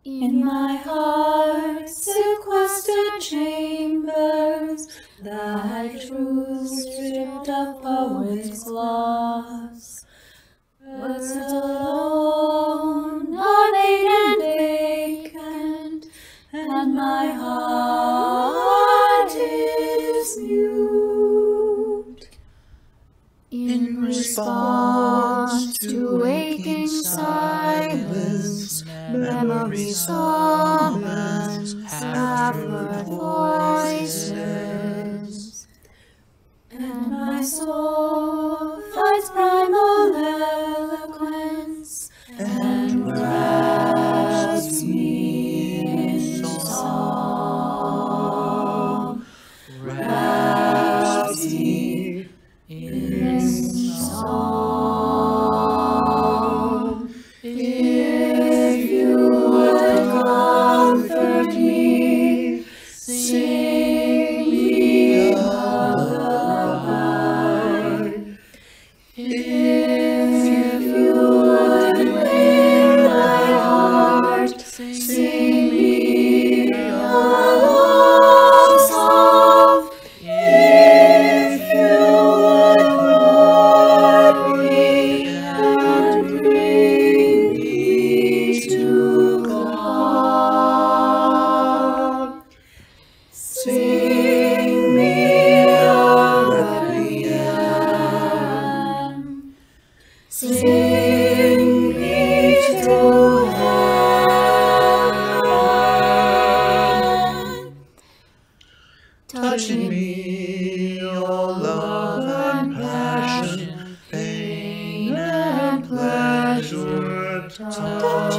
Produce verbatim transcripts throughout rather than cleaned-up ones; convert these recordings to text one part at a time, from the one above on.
In my heart's sequestered chambers, thy truth stripped of poet's gloss. Words alone are vain and vacant, and my heart is mute. In response to waking silence, memory's summons have heard voices, and my soul finds primal eloquence and wraps me in song, wraps me in song. If you would comfort me, sing me a lullaby. If you would win my heart, sing me a love song. If you would lord me and bring me to God, sing me a requiem, sing me to heaven. Touching me, your love and passion, pain and pleasure, touch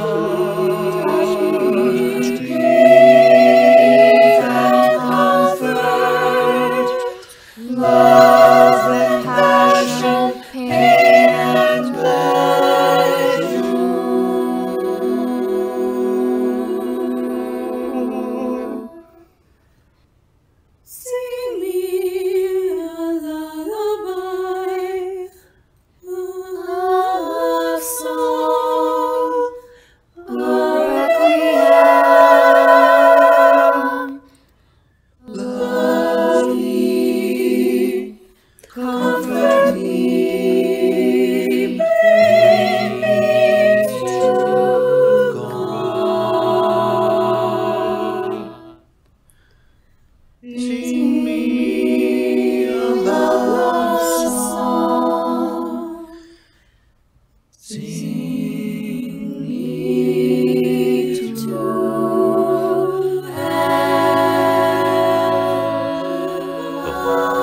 me, grief and comfort, love and passion, pain and pleasure. Sing me a lullaby, a love song, a requiem. Love me, comfort me, bring me to God. Sing me a love song, sing me to heaven.